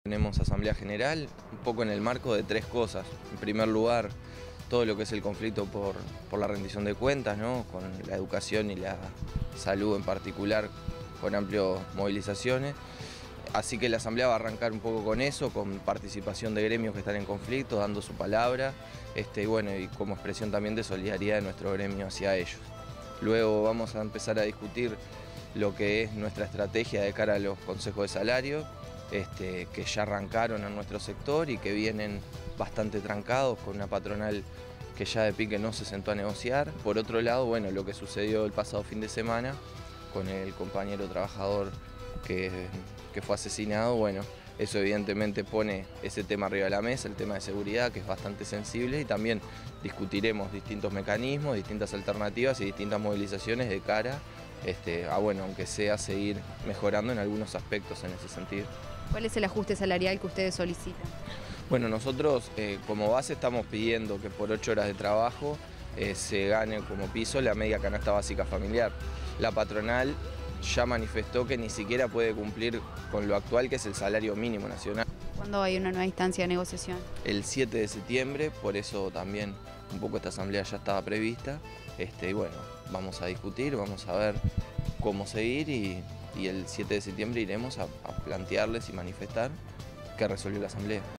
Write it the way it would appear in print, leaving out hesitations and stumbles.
Tenemos asamblea general, un poco en el marco de tres cosas. En primer lugar, todo lo que es el conflicto por la rendición de cuentas, ¿no? Con la educación y la salud en particular, con amplias movilizaciones. Así que la asamblea va a arrancar un poco con eso, con participación de gremios que están en conflicto, dando su palabra, y como expresión también de solidaridad de nuestro gremio hacia ellos. Luego vamos a empezar a discutir lo que es nuestra estrategia de cara a los consejos de salario, que ya arrancaron en nuestro sector y que vienen bastante trancados con una patronal que ya de pique no se sentó a negociar. Por otro lado, bueno, lo que sucedió el pasado fin de semana con el compañero trabajador que fue asesinado, bueno, eso evidentemente pone ese tema arriba de la mesa, el tema de seguridad, que es bastante sensible, y también discutiremos distintos mecanismos, distintas alternativas y distintas movilizaciones de cara bueno, aunque sea seguir mejorando en algunos aspectos en ese sentido. ¿Cuál es el ajuste salarial que ustedes solicitan? Bueno, nosotros como base estamos pidiendo que por 8 horas de trabajo se gane como piso la media canasta básica familiar. La patronal ya manifestó que ni siquiera puede cumplir con lo actual, que es el salario mínimo nacional. ¿Cuándo hay una nueva instancia de negociación? El 7 de septiembre, por eso también un poco esta asamblea ya estaba prevista. Y bueno, vamos a discutir, vamos a ver cómo seguir y el 7 de septiembre iremos a plantearles y manifestar qué resolvió la asamblea.